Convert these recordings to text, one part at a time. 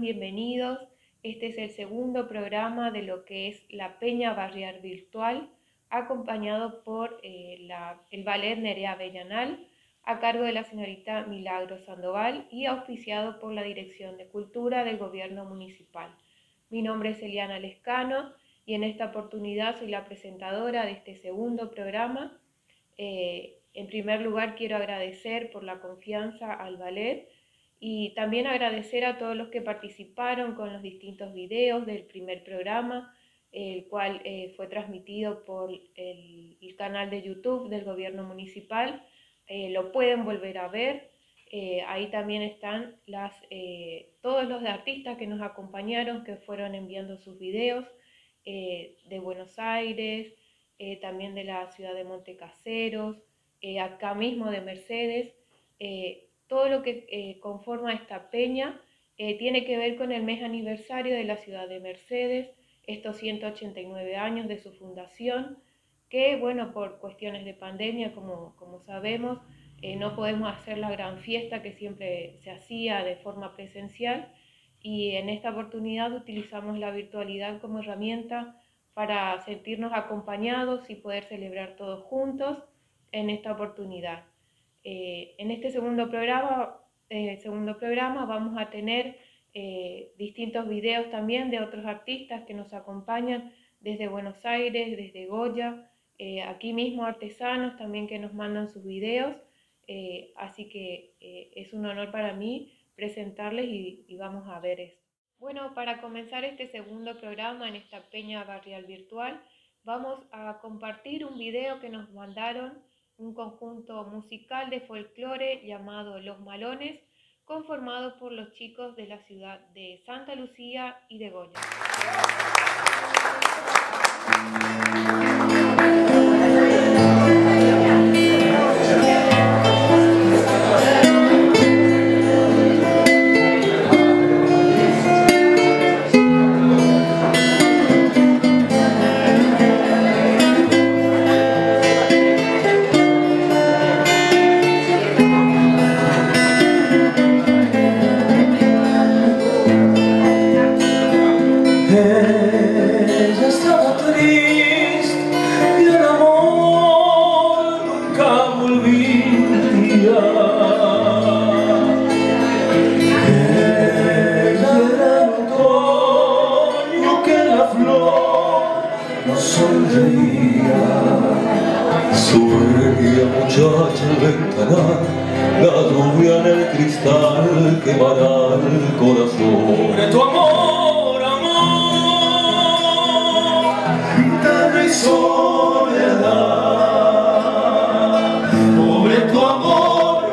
Bienvenidos. Este es el segundo programa de lo que es la Peña Barrial Virtual, acompañado por el Ballet Nerea Avellanal, a cargo de la señorita Milagros Sandoval y auspiciado por la Dirección de Cultura del Gobierno Municipal. Mi nombre es Eliana Lescano y en esta oportunidad soy la presentadora de este segundo programa. En primer lugar, quiero agradecer por la confianza al ballet y también agradecer a todos los que participaron con los distintos videos del primer programa, el cual fue transmitido por el canal de YouTube del Gobierno Municipal. Lo pueden volver a ver. Ahí también están todos los artistas que nos acompañaron, que fueron enviando sus videos de Buenos Aires, también de la ciudad de Montecaseros, acá mismo de Mercedes. Todo lo que conforma esta peña tiene que ver con el mes aniversario de la ciudad de Mercedes, estos 189 años de su fundación, que bueno, por cuestiones de pandemia, como sabemos, no podemos hacer la gran fiesta que siempre se hacía de forma presencial, y en esta oportunidad utilizamos la virtualidad como herramienta para sentirnos acompañados y poder celebrar todos juntos en esta oportunidad. En este segundo programa vamos a tener distintos videos también de otros artistas que nos acompañan desde Buenos Aires, desde Goya, aquí mismo artesanos también que nos mandan sus videos, así que es un honor para mí presentarles y vamos a ver esto. Bueno, para comenzar este segundo programa en esta Peña Barrial Virtual, vamos a compartir un video que nos mandaron un conjunto musical de folclore llamado Los Malones, conformado por los chicos de la ciudad de Santa Lucía y de Goya. Muchacha al ventanal, la lluvia en el cristal quemará el corazón. Sobre tu amor, amor, guitarra y soledad. Sobre tu amor,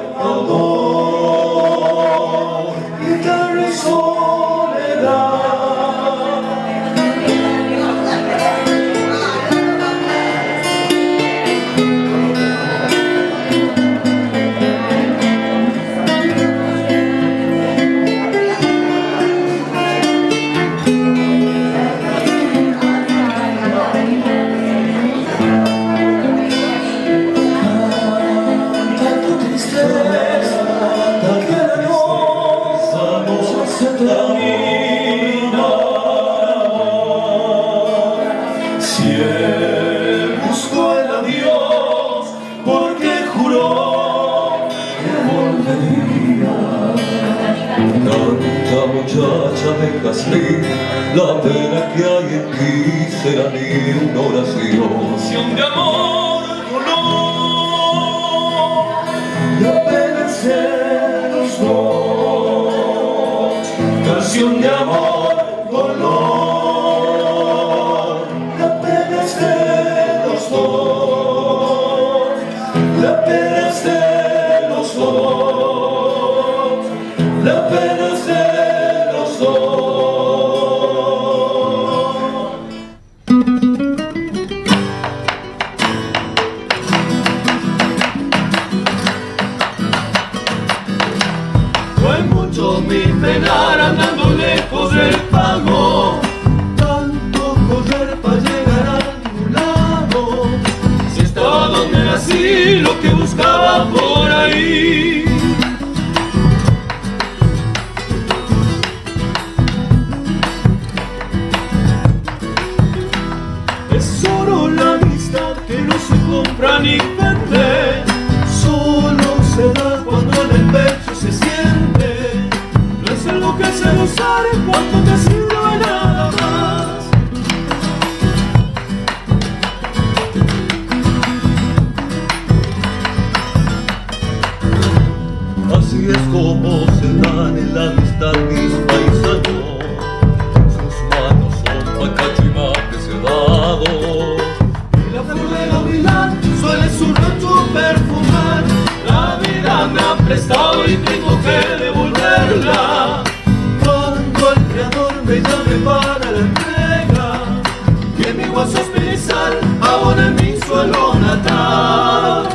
amor, guitarra y soledad. Muchacha, déjase la pena que hay en ti será ni una oración. Canción de amor, dolor, la pena es de los dos. Canción de amor, dolor, la pena es de los dos. La pena es de los dos. La pena es de mi penar andando lejos del pago, tanto correr para llegar a ningún lado. Si estaba donde nací, lo que buscaba por ahí. Así es como se dan en la amistad mis paisanos. Sus manos son pacacho y mate cebado. Y la flor de la humildad suele su rancho perfumar. La vida me ha prestado y tengo que devolverla. Cuando el creador me llame para la entrega, que mi guaso especial abone mi suelo natal.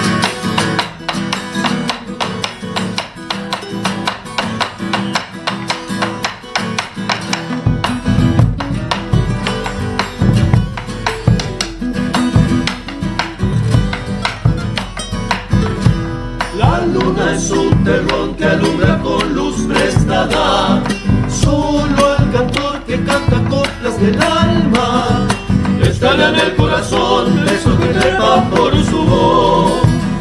La luna es un terrón que alumbra con luz prestada. Solo el cantor que canta coplas del alma estará en el corazón, eso que trepa por su voz.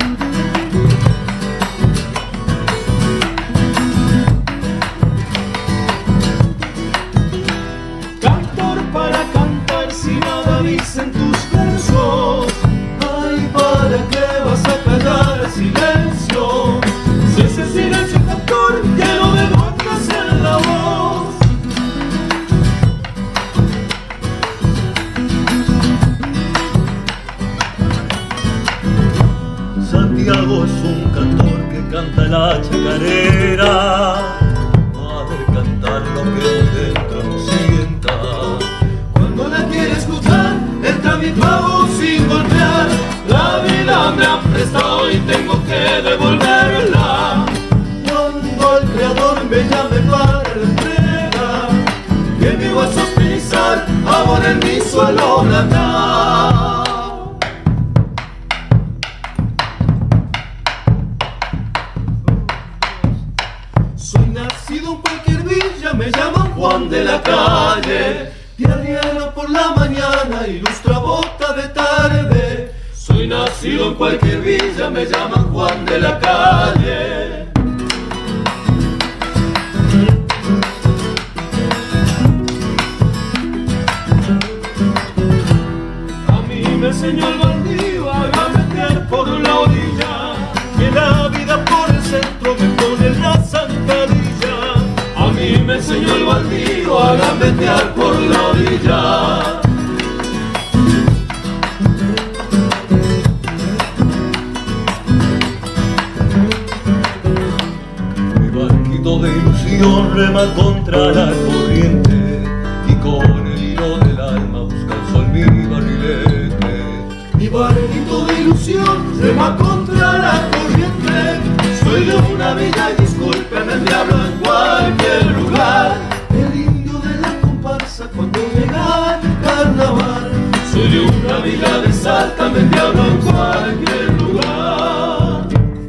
Cantor para cantar si nada dicen tus versos. Ay, ¿para qué vas a callar el silencio? Si ese silencio cantor que no devuelvas en la voz. Santiago es un cantor que canta la chacarera. A ver cantar lo que dentro no sienta. Cuando la quiere escuchar, entra mi pago sin golpear. La vida me ha prestado y tengo que devolverla. Cuando el creador me llame para la entrega, que mi guaso pisar abone en mi suelo natal. Soy nacido en cualquier villa, me llaman Juan de la Calle. Diariero por la mañana, ilustra bota de tarde. Soy nacido en cualquier villa, me llaman Juan de la Calle. A mí me enseñó el bandido a gambetear por la orilla, que la vida por el centro me pone en la zancadilla. A mí me enseñó el bandido a gambetear por la orilla. Mi barquito de ilusión rema contra la corriente y con el hilo del alma busca el sol mi barrilete. Mi barquito de ilusión rema contra la corriente. Soy de una villa y discúlpeme el diablo en cualquier lugar. El indio de la comparsa cuando llega el carnaval. Soy de una villa de Salta, me diablo en cualquier lugar.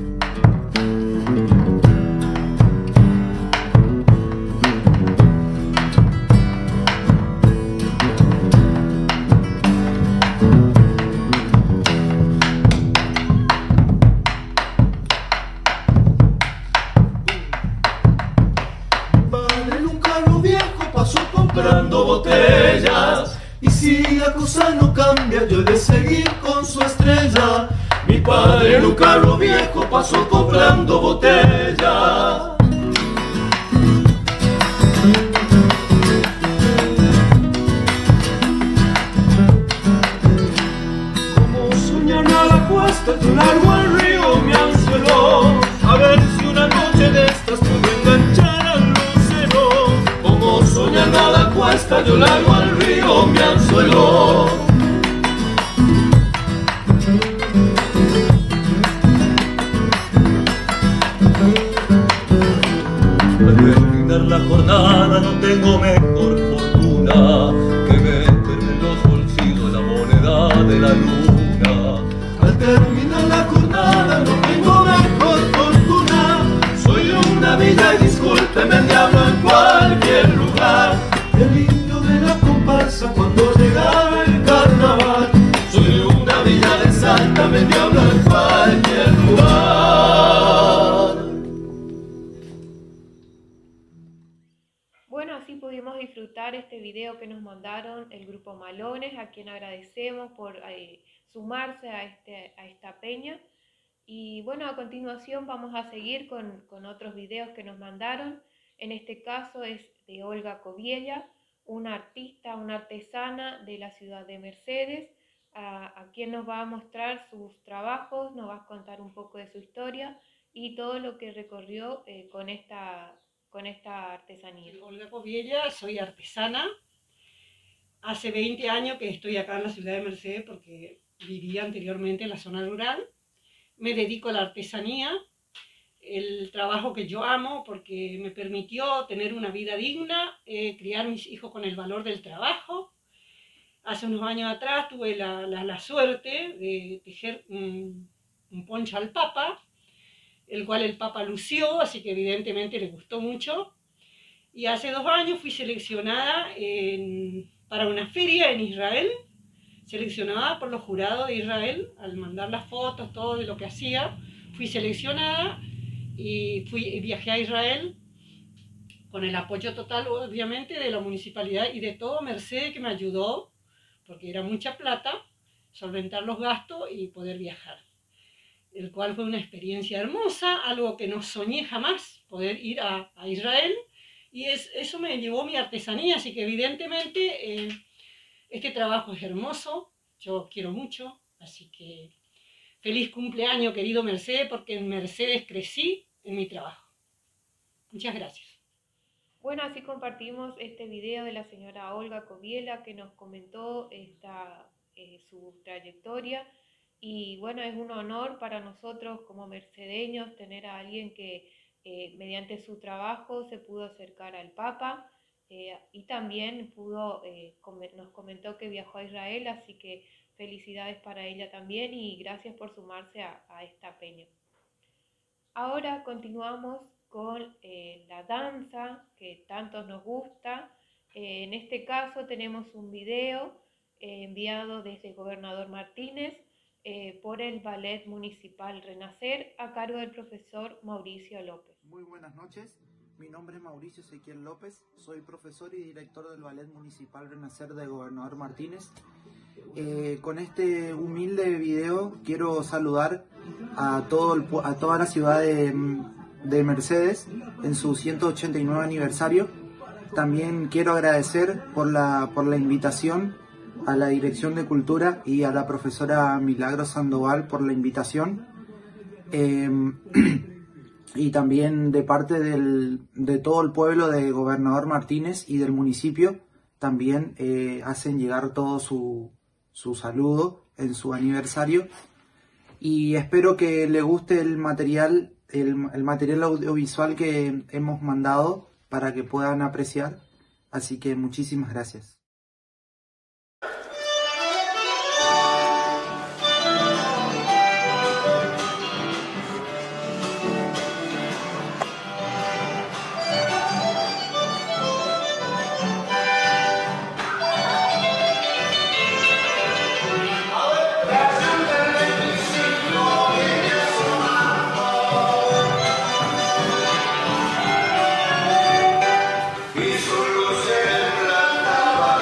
Padre en un carro viejo pasó comprando botellas. Y si la cosa no cambia, yo he de seguir con su estrella. Mi padre en un carro viejo pasó comprando botellas. Como soñar nada cuesta, yo largo al río mi anzuelo. A ver si una noche de estas puedo enganchar al lucero. Como soñar nada cuesta, yo largo al río mi anzuelo. Al terminar la jornada no tengo mejor fortuna que meterme en los bolsillos la moneda de la luna. Al terminar la jornada no tengo mejor fortuna. Soy de una villa y discúlpeme el diablo en cualquier lugar. El indio de la comparsa cuando llega el carnaval. Soy de una villa de Salta, me diablo en cualquier lugar. Bueno, así pudimos disfrutar este video que nos mandaron el grupo Malones, a quien agradecemos por sumarse a esta peña. Y bueno, a continuación vamos a seguir con otros videos que nos mandaron. En este caso es de Olga Coviella, una artista, una artesana de la ciudad de Mercedes, a quien nos va a mostrar sus trabajos, nos va a contar un poco de su historia y todo lo que recorrió con esta artesanía. Olga Coviella, soy artesana. Hace 20 años que estoy acá en la ciudad de Mercedes porque vivía anteriormente en la zona rural. Me dedico a la artesanía, el trabajo que yo amo porque me permitió tener una vida digna, criar mis hijos con el valor del trabajo. Hace unos años atrás tuve la suerte de tejer un poncho al Papa, el cual el Papa lució, así que evidentemente le gustó mucho. Y hace 2 años fui seleccionada para una feria en Israel, seleccionada por los jurados de Israel, al mandar las fotos, todo de lo que hacía, fui seleccionada y viajé a Israel con el apoyo total, obviamente, de la municipalidad y de todo Mercedes, que me ayudó, porque era mucha plata, solventar los gastos y poder viajar. El cual fue una experiencia hermosa, algo que no soñé jamás, poder ir a Israel, y eso me llevó mi artesanía, así que evidentemente este trabajo es hermoso, yo quiero mucho, así que feliz cumpleaños, querido Mercedes, porque en Mercedes crecí en mi trabajo. Muchas gracias. Bueno, así compartimos este video de la señora Olga Coviella, que nos comentó su trayectoria. Y bueno, es un honor para nosotros como mercedeños tener a alguien que mediante su trabajo se pudo acercar al Papa, y también nos comentó que viajó a Israel, así que felicidades para ella también y gracias por sumarse a esta peña. Ahora continuamos con la danza que tanto nos gusta. En este caso tenemos un video enviado desde Gobernador Martínez por el Ballet Municipal Renacer a cargo del profesor Mauricio López. Muy buenas noches, mi nombre es Mauricio Ezequiel López, soy profesor y director del Ballet Municipal Renacer de Gobernador Martínez. Con este humilde video quiero saludar a toda la ciudad de Mercedes en su 189 aniversario. También quiero agradecer por la invitación a la Dirección de Cultura y a la profesora Milagros Sandoval por la invitación. Y también de parte de todo el pueblo de Gobernador Martínez y del municipio, también hacen llegar todo su saludo en su aniversario. Y espero que les guste el material audiovisual que hemos mandado para que puedan apreciar. Así que muchísimas gracias. Y solo se trataba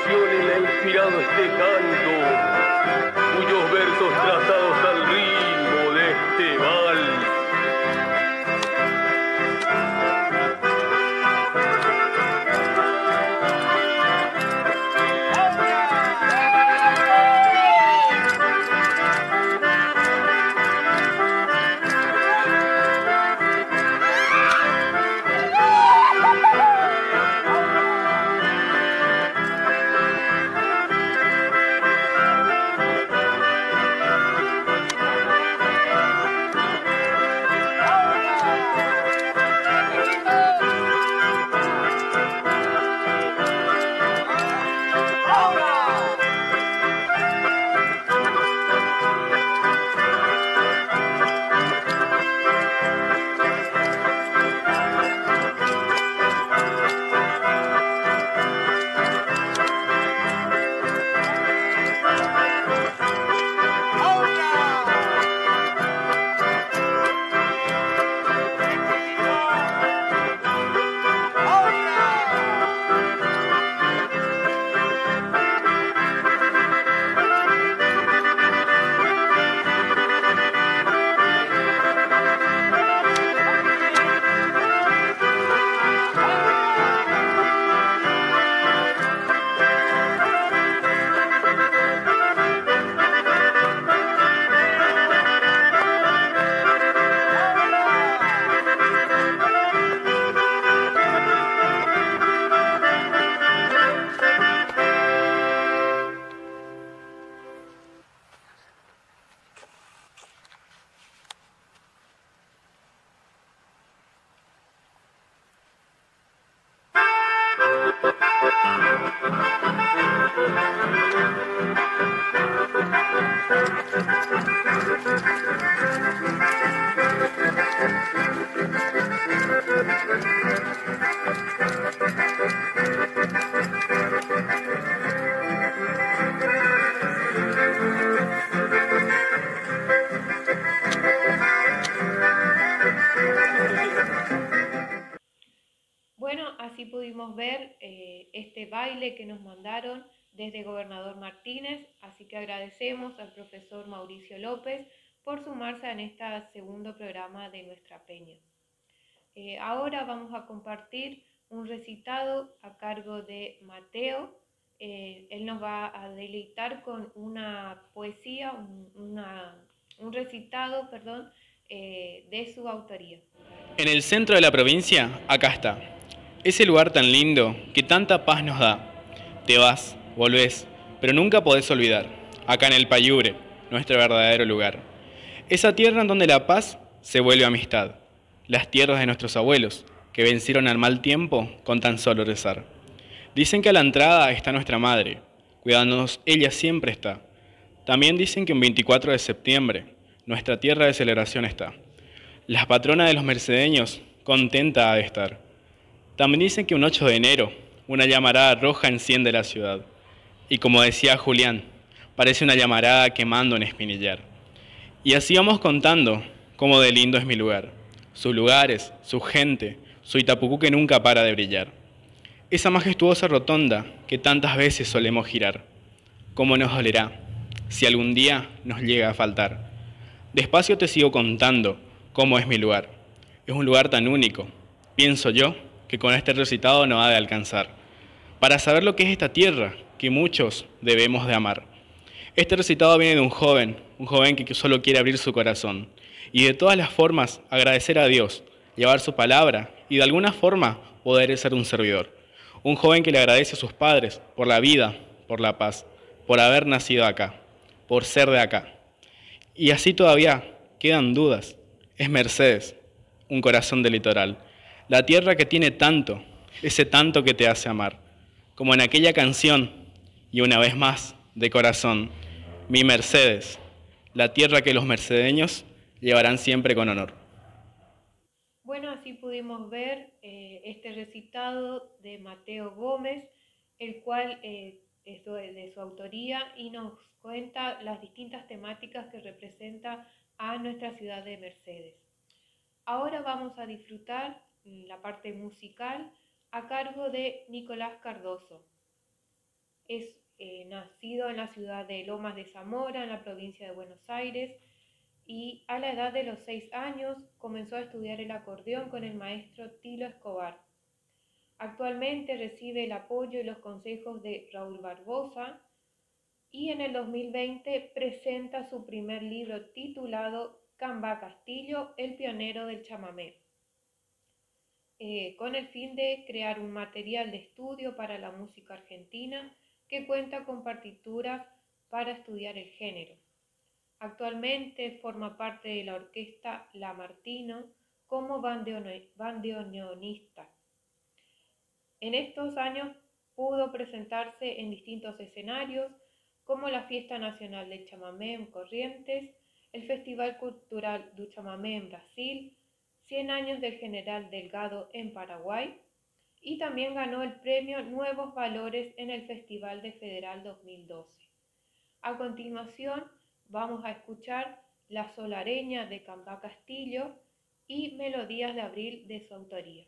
emociones le ha inspirado este canto, cuyos versos trazados al ritmo de este vals. Bueno, así pudimos ver este baile que nos mandaron desde Gobernador Martínez, así que agradecemos al profesor Mauricio López por sumarse en este segundo programa de nuestra peña. Ahora vamos a compartir un recitado a cargo de Mateo. Él nos va a deleitar con una poesía, un recitado, de su autoría. En el centro de la provincia, acá está. Ese lugar tan lindo que tanta paz nos da. Te vas, volvés, pero nunca podés olvidar. Acá en el Payubre, nuestro verdadero lugar. Esa tierra en donde la paz se vuelve amistad. Las tierras de nuestros abuelos, que vencieron al mal tiempo con tan solo rezar. Dicen que a la entrada está nuestra madre, cuidándonos ella siempre está. También dicen que un 24 de septiembre, nuestra tierra de celebración está. La patrona de los mercedeños, contenta ha de estar. También dicen que un 8 de enero, una llamarada roja enciende la ciudad. Y como decía Julián, parece una llamarada quemando en Espinillar. Y así vamos contando cómo de lindo es mi lugar. Sus lugares, su gente, su Itapucú que nunca para de brillar. Esa majestuosa rotonda que tantas veces solemos girar. ¿Cómo nos dolerá si algún día nos llega a faltar? Despacio te sigo contando cómo es mi lugar. Es un lugar tan único, pienso yo, que con este recitado no ha de alcanzar, para saber lo que es esta tierra que muchos debemos de amar. Este recitado viene de un joven que solo quiere abrir su corazón y de todas las formas agradecer a Dios, llevar su palabra y de alguna forma poder ser un servidor. Un joven que le agradece a sus padres por la vida, por la paz, por haber nacido acá, por ser de acá. Y así todavía quedan dudas. Es Mercedes, un corazón del litoral. La tierra que tiene tanto, ese tanto que te hace amar. Como en aquella canción, y una vez más, de corazón, mi Mercedes, la tierra que los mercedeños llevarán siempre con honor. Bueno, así pudimos ver este recitado de Mateo Gómez, el cual es de su autoría y nos cuenta las distintas temáticas que representa a nuestra ciudad de Mercedes. Ahora vamos a disfrutar la parte musical a cargo de Nicolás Cardoso. Es nacido en la ciudad de Lomas de Zamora, en la provincia de Buenos Aires, y a la edad de los 6 años comenzó a estudiar el acordeón con el maestro Tilo Escobar. Actualmente recibe el apoyo y los consejos de Raúl Barbosa y en el 2020 presenta su primer libro titulado Cambá Castillo, el pionero del chamamé, con el fin de crear un material de estudio para la música argentina que cuenta con partituras para estudiar el género. Actualmente forma parte de la orquesta La Martino como bandoneonista. En estos años pudo presentarse en distintos escenarios como la Fiesta Nacional del Chamamé en Corrientes, el Festival Cultural du Chamamé en Brasil, 100 años del General Delgado en Paraguay, y también ganó el premio Nuevos Valores en el Festival de Federal 2012. A continuación vamos a escuchar La Solareña de Cambá Castillo y Melodías de Abril de su autoría.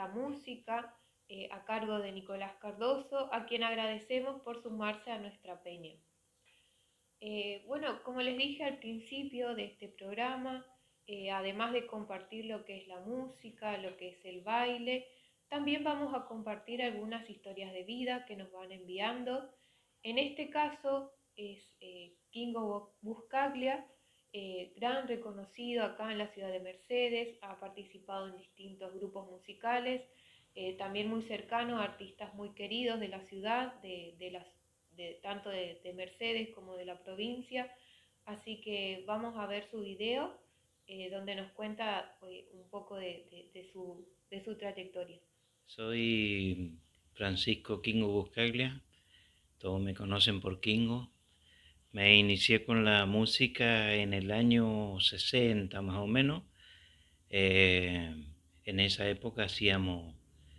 esta música a cargo de Nicolás Cardoso, a quien agradecemos por sumarse a nuestra peña. Bueno, como les dije al principio de este programa, además de compartir lo que es la música, lo que es el baile, también vamos a compartir algunas historias de vida que nos van enviando. En este caso es Kingo Buscaglia, gran reconocido acá en la ciudad de Mercedes, ha participado en distintos grupos musicales, también muy cercano a artistas muy queridos de la ciudad, tanto de Mercedes como de la provincia. Así que vamos a ver su video donde nos cuenta un poco de su trayectoria. Soy Francisco Kingo Buscaglia, todos me conocen por Kingo. Me inicié con la música en el año 60 más o menos. En esa época hacíamos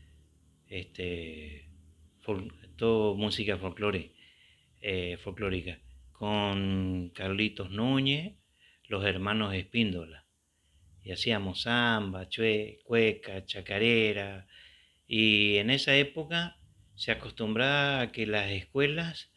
todo música folclórica, con Carlitos Núñez, los hermanos Espíndola. Y hacíamos samba, cueca, chacarera. Y en esa época se acostumbraba a que las escuelas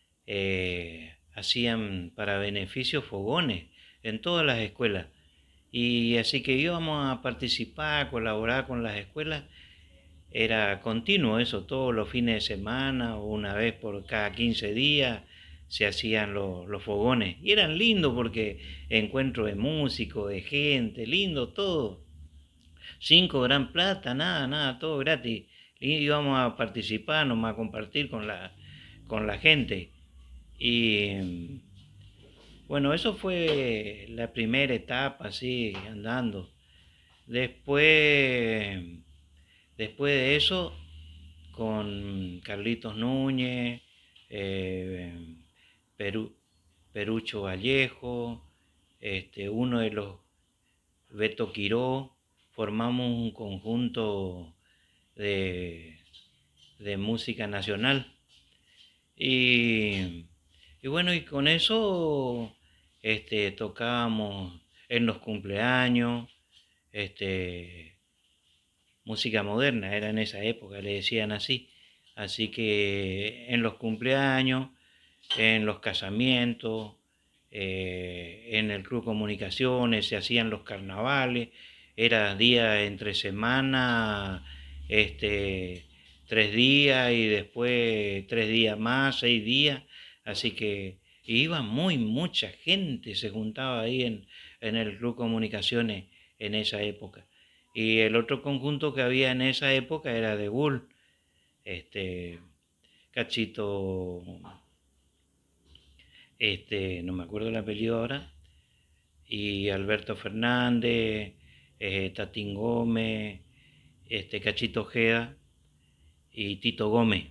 hacían para beneficio fogones en todas las escuelas. Y así que íbamos a participar, a colaborar con las escuelas. Era continuo eso, todos los fines de semana o una vez por cada 15 días se hacían los fogones. Y eran lindos porque encuentro de músicos, de gente, lindo todo. 5 gran plata, nada, todo gratis. Y íbamos a participar, nomás a compartir con la gente. Y bueno, eso fue la primera etapa, así, andando. Después de eso, con Carlitos Núñez, Perucho Vallejo, uno de los Beto Quiró, formamos un conjunto de música nacional. Y bueno, y con eso tocábamos en los cumpleaños, música moderna, era en esa época, le decían así. Así que en los cumpleaños, en los casamientos, en el Club Comunicaciones, se hacían los carnavales, era día entre semana, 3 días y después 3 días más, 6 días, así que iba mucha gente, se juntaba ahí en el Club Comunicaciones en esa época. Y el otro conjunto que había en esa época era de Bull, Cachito, no me acuerdo el apellido ahora, y Alberto Fernández, Tatín Gómez, Cachito Ojeda y Tito Gómez.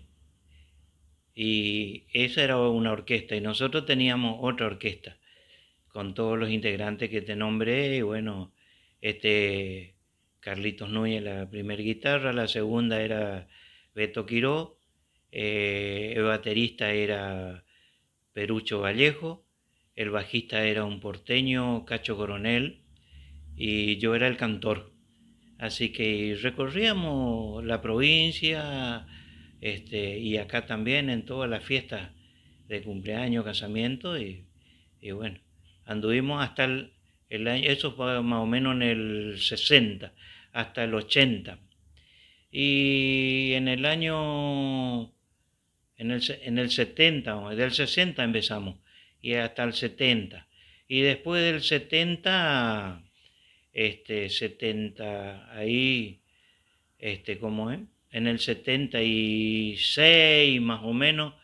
Y esa era una orquesta, y nosotros teníamos otra orquesta, con todos los integrantes que te nombré, y bueno, Carlitos Núñez la primera guitarra, la segunda era Beto Quiró, el baterista era Perucho Vallejo, el bajista era un porteño, Cacho Coronel, y yo era el cantor. Así que recorríamos la provincia, y acá también en todas las fiestas de cumpleaños, casamiento, y bueno, anduvimos hasta el año, eso fue más o menos en el 60, hasta el 80. Y en el año, en el 70, del 60 empezamos, y hasta el 70. Y después del 70, 70, ahí, ¿cómo es? En el 76 más o menos,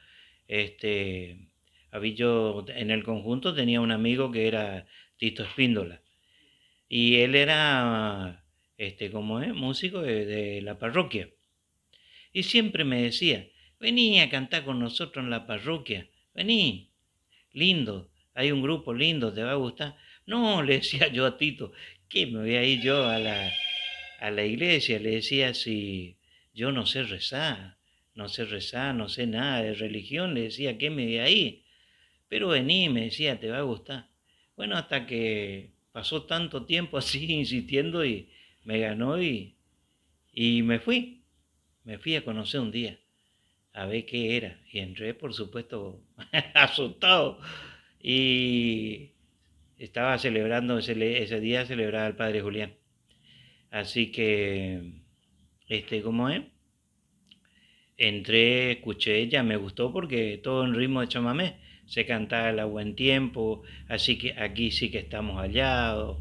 yo en el conjunto tenía un amigo que era Tito Espíndola, y él era, ¿cómo es? Músico de la parroquia, y siempre me decía, vení a cantar con nosotros en la parroquia, vení, lindo, hay un grupo lindo, te va a gustar. No, le decía yo a Tito, ¿qué me voy a ir yo a la iglesia? Le decía, si yo no sé rezar, no sé nada de religión, le decía, ¿qué me voy a ir? Pero vení, me decía, te va a gustar. Bueno, hasta que pasó tanto tiempo así insistiendo y me ganó, y Y me fui a conocer un día, a ver qué era. Y entré, por supuesto, asustado. Y estaba celebrando, ese día celebraba el Padre Julián. Así que, ¿cómo es? Entré, escuché, ya me gustó porque todo en ritmo de chamamé. Se cantaba el A Buen Tiempo, así que aquí sí que estamos hallados,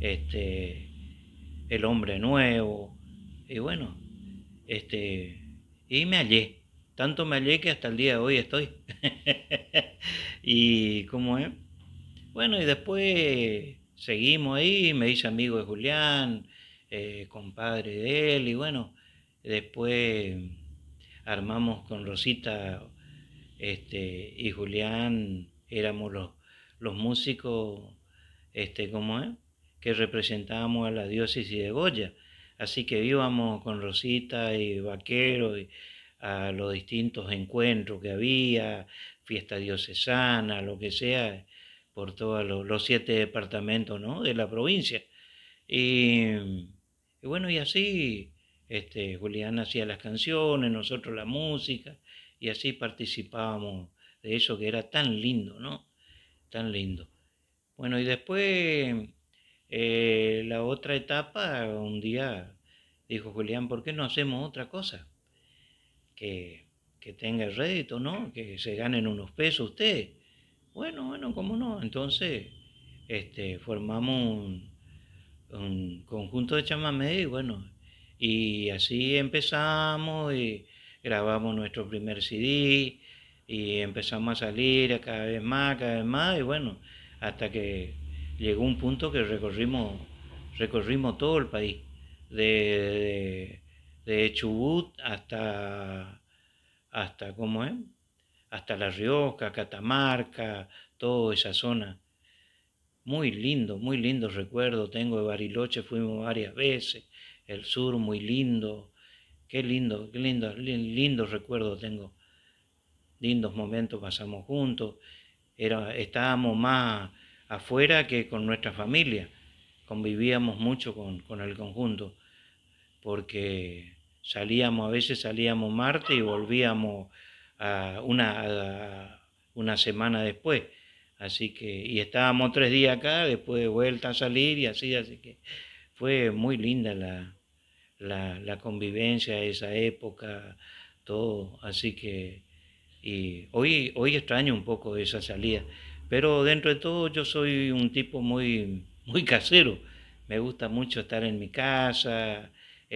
El Hombre Nuevo, y bueno, y me hallé. Tanto me hallé que hasta el día de hoy estoy. Y ¿cómo es? Bueno, y después seguimos ahí, me hice amigo de Julián, compadre de él, y bueno, después armamos con Rosita y Julián, éramos los músicos, ¿cómo es? Que representábamos a la diócesis de Goya. Así que íbamos con Rosita y Vaquero y a los distintos encuentros que había, fiesta diocesana, lo que sea, por todos los 7 departamentos, ¿no?, de la provincia. Y bueno, y así Julián hacía las canciones, nosotros la música, y así participábamos de eso que era tan lindo, ¿no? Tan lindo. Bueno, y después, la otra etapa, un día dijo Julián, ¿por qué no hacemos otra cosa? Que tenga rédito, ¿no? Que se ganen unos pesos ustedes. Bueno, ¿cómo no? Entonces, formamos un conjunto de chamamé y bueno, y así empezamos y grabamos nuestro primer CD y empezamos a salir cada vez más, y bueno, hasta que llegó un punto que recorrimos todo el país, de Chubut hasta ¿cómo es? Hasta La Rioja, Catamarca, toda esa zona. Muy lindo recuerdo tengo de Bariloche, fuimos varias veces, el sur muy lindo, qué lindo recuerdo tengo, lindos momentos pasamos juntos, estábamos más afuera que con nuestra familia, convivíamos mucho con el conjunto, porque a veces salíamos martes y volvíamos una semana después. Así que, y estábamos 3 días acá, después de vuelta a salir y así que fue muy linda la convivencia de esa época, todo. Así que, y hoy extraño un poco esa salida, pero dentro de todo yo soy un tipo muy casero. Me gusta mucho estar en mi casa,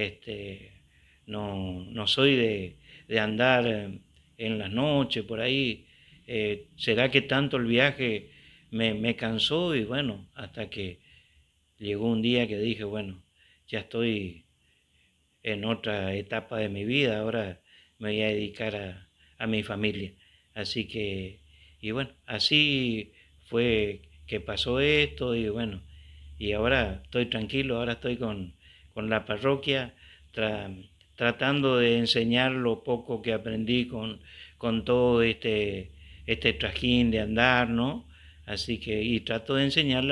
no soy de andar en las noches por ahí. Será que tanto el viaje me cansó y bueno, hasta que llegó un día que dije, bueno, ya estoy en otra etapa de mi vida, ahora me voy a dedicar a mi familia. Así que, y bueno, así fue que pasó esto y bueno, y ahora estoy tranquilo, ahora estoy con la parroquia, tratando de enseñar lo poco que aprendí con todo este trajín de andar, ¿no? Así que, y trato de enseñarle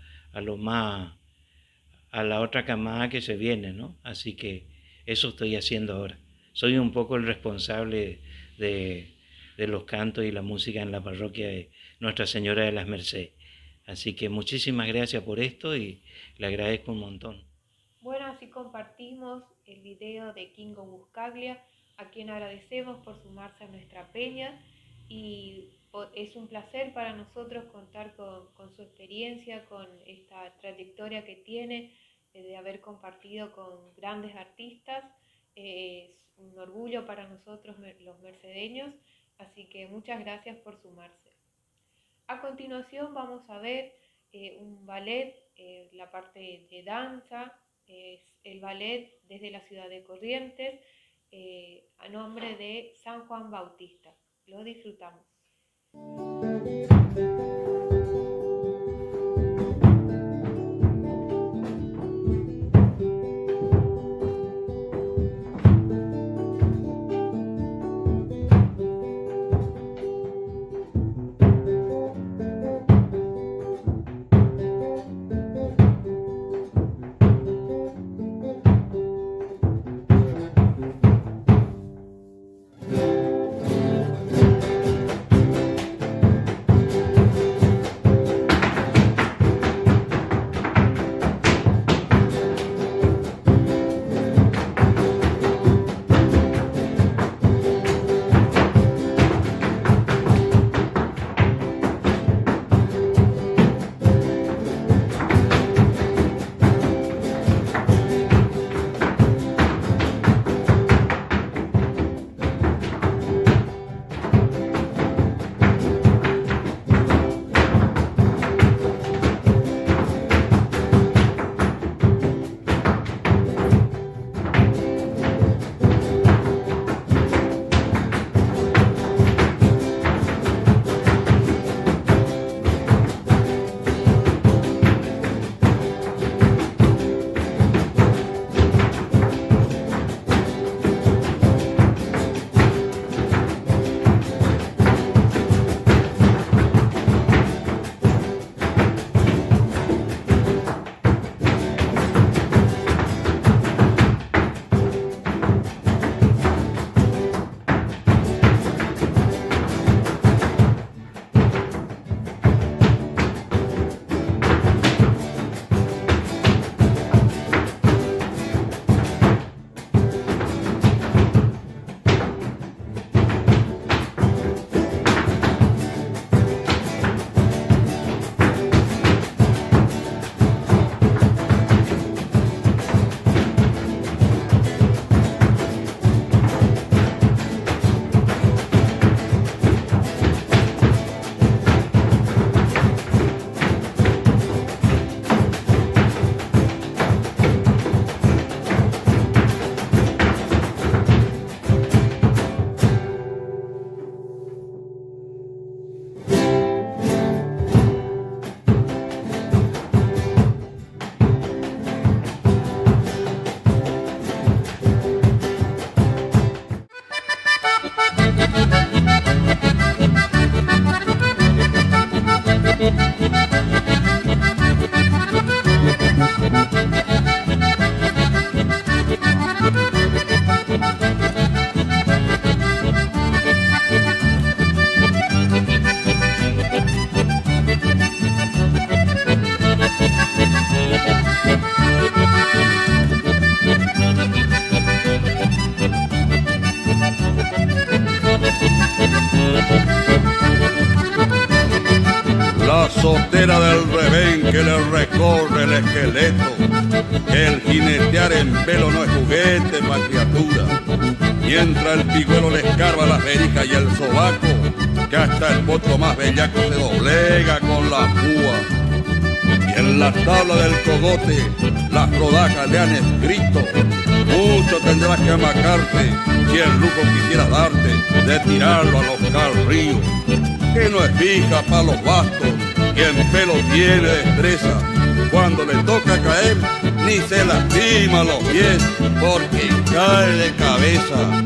a la otra camada que se viene, ¿no? Así que eso estoy haciendo ahora. Soy un poco el responsable de los cantos y la música en la parroquia de Nuestra Señora de las Mercedes. Así que muchísimas gracias por esto y le agradezco un montón. Bueno, así compartimos el video de Kingo Buscaglia, a quien agradecemos por sumarse a nuestra peña, y es un placer para nosotros contar con su experiencia, con esta trayectoria que tiene de haber compartido con grandes artistas. Es un orgullo para nosotros los mercedeños, así que muchas gracias por sumarse. A continuación vamos a ver un ballet, la parte de danza, es el ballet desde la ciudad de Corrientes, a nombre de San Juan Bautista. Lo disfrutamos. entera del revén que le recorre el esqueleto, que el jinetear en pelo no es juguete pa' criatura, mientras el pigüelo le escarba las verijas y el sobaco, que hasta el potro más bellaco se doblega con la púa. Y en la tabla del cogote las rodajas le han escrito: mucho tendrás que amacarte si el lujo quisiera darte de tirarlo a los carríos, que no es fija pa' los bastos, que en pelo tiene destreza. Cuando le toca caer ni se lastima los pies porque cae de cabeza.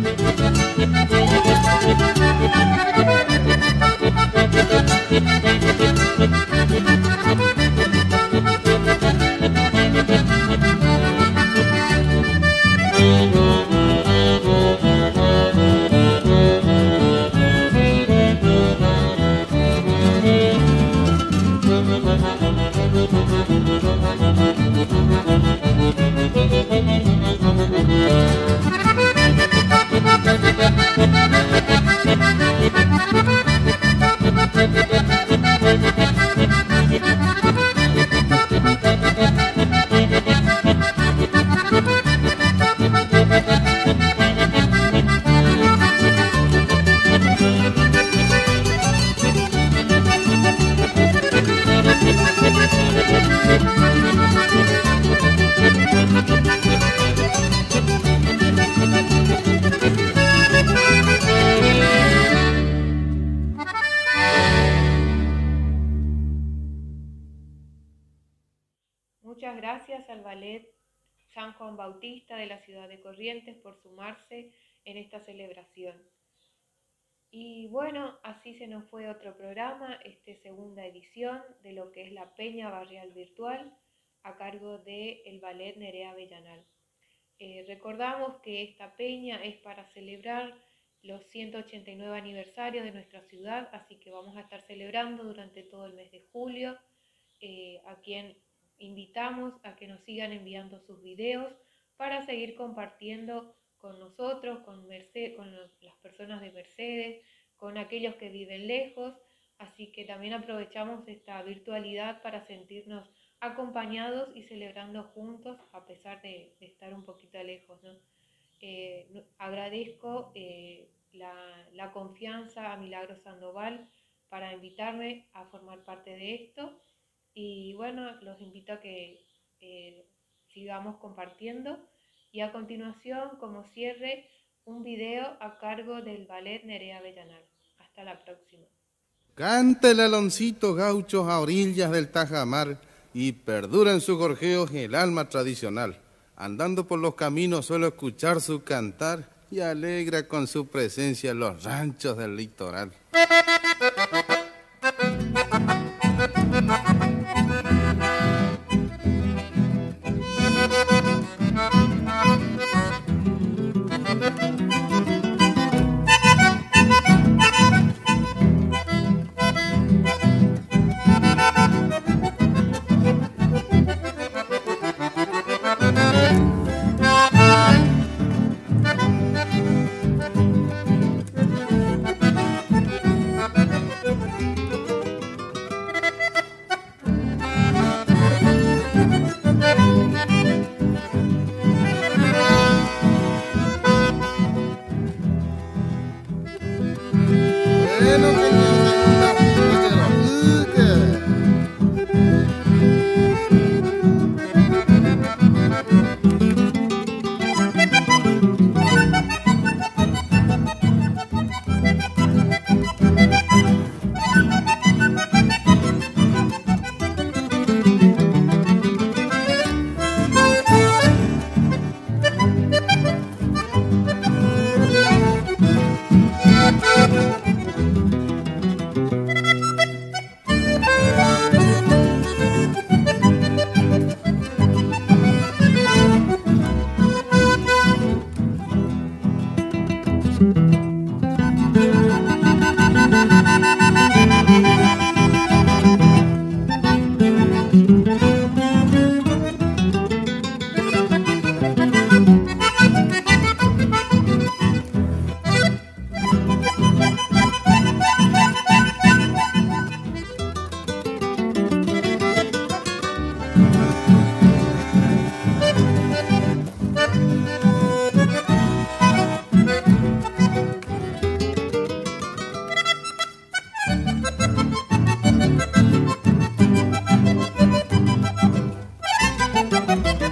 Muchas gracias al Ballet San Juan Bautista de la ciudad de Corrientes por sumarse en esta celebración. Y bueno, así se nos fue otro programa, segunda edición de lo que es la Peña Barrial Virtual a cargo del Ballet Nerea Avellanal. Recordamos que esta peña es para celebrar los 189 aniversarios de nuestra ciudad, así que vamos a estar celebrando durante todo el mes de julio, a quien invitamos a que nos sigan enviando sus videos para seguir compartiendo con nosotros, con las personas de Mercedes, con aquellos que viven lejos, así que también aprovechamos esta virtualidad para sentirnos acompañados y celebrando juntos a pesar de estar un poquito lejos, ¿no? Agradezco la confianza a Milagros Sandoval para invitarme a formar parte de esto. Y bueno, los invito a que sigamos compartiendo. Y a continuación, como cierre, un video a cargo del Ballet Nerea Avellanal. Hasta la próxima. Canta el aloncito gauchos a orillas del Tajamar y perdura en sus gorjeos el alma tradicional. Andando por los caminos suelo escuchar su cantar y alegra con su presencia los ranchos del litoral. Thank you.